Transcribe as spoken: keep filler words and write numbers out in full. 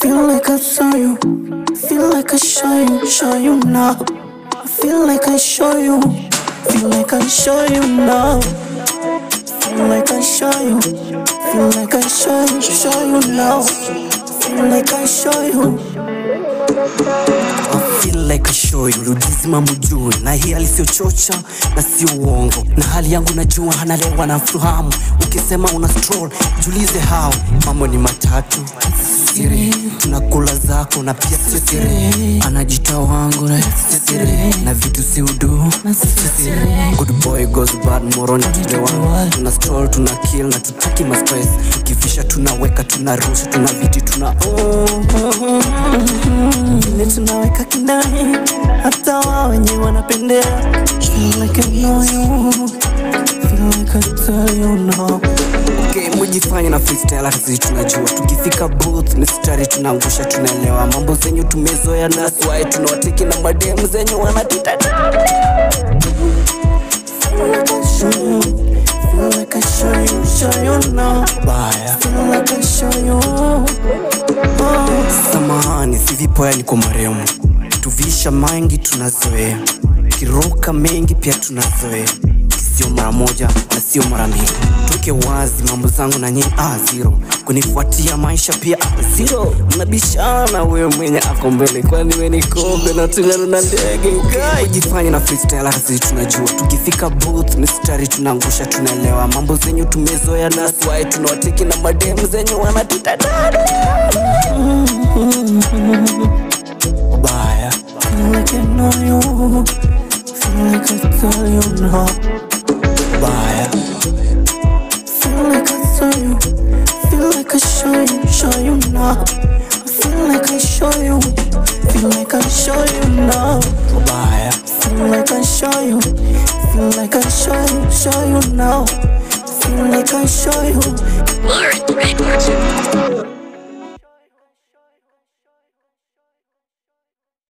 Feel like I saw you, feel like I show you, show you now. I feel like I show you, feel like I show you now. Feel like I show you, feel like I show you, show you now. Feel like I show you. I feel like I show you, rudizima mujue. Na hii hali sio chocha, na sio uongo. Na hali yangu najua, hanalewa na mfahamu. Ukisema una stroll, julize how. Mambo ni matatu, siri. Tunakula zako na pia siri. Anajita wangu na siri. Na vitu si udu, na siri. Good boy goes bad, moroni tulewa. Tuna stroll, tuna kill, na tutaki ma stress. Kifisha tunaweka, tunarusha, tunaviti, tuna oh, oh, oh. Vile tunaweka kindani, hata wao wenye wanapendea. Feel like I know you, feel like I tell you no. Okay, mujifanya na freestyle hata sisi tunajua. Tukifika booth, mistari tunangusha, tunaelewa. Mambo zenyu tumezoea na swai, tunawateki na madem zenyu wanatita. Feel like I show you, feel like I show you, show you now. Baya, feel like I show you. Oh. Samahani, si vipoya niko maremu. Tuvisha mengi tunazoea, kiroka mengi pia tunazoea. Sio mara moja na sio mara mbili. Tuke wazi mambo zangu na nyinyi ah zero. Kunifuatia maisha pia ah zero. Unabishana wewe mwenye ako mbele, kwani wewe ni kombe na tungana na ndege. Guy jifanye na freestyle hata sisi tunajua. Tukifika booth mistari tunangusha, tunaelewa. Mambo zenyu tumezoea na swai, tunawateki na madem zenyu wanatita. Baya, feel like I know you, feel like I tell you no. Baya, feel like I saw you, feel like I show you, show you now. I feel like I show you, feel like I show you now. Baya, feel like I show you, feel like I show you, show you now. Feel like I show you.